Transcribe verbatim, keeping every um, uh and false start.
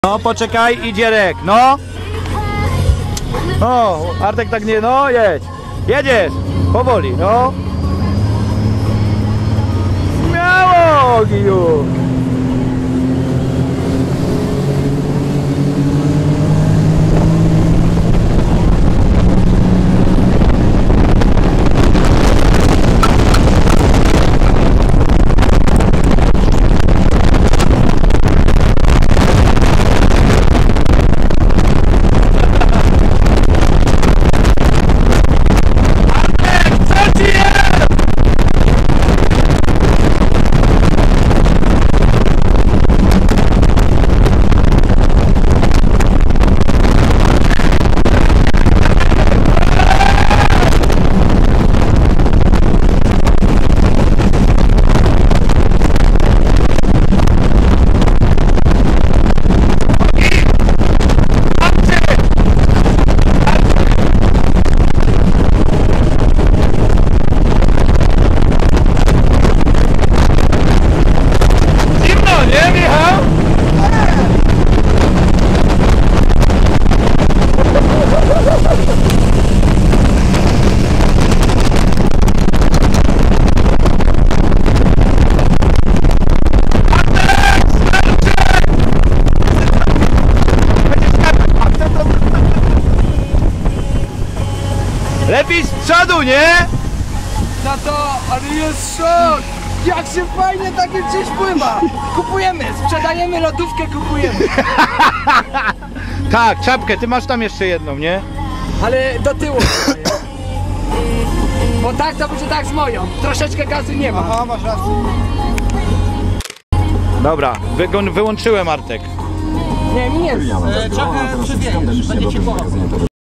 No poczekaj, idzie Rek, no. No, Artek tak nie, no jedź. Jedziesz, powoli, no. Śmiało, Giju. Lepiej z przodu, nie? No to, ale jest szok! Jak się fajnie takie gdzieś pływa! Kupujemy, sprzedajemy lodówkę, kupujemy! Tak, czapkę, ty masz tam jeszcze jedną, nie? Ale do tyłu. Bo tak to będzie tak z moją. Troszeczkę gazu nie ma. Aha, masz rację. Dobra, wy, wyłączyłem Artek. Nie, mi nie. Trochę przewiejesz, będzie ci połapał.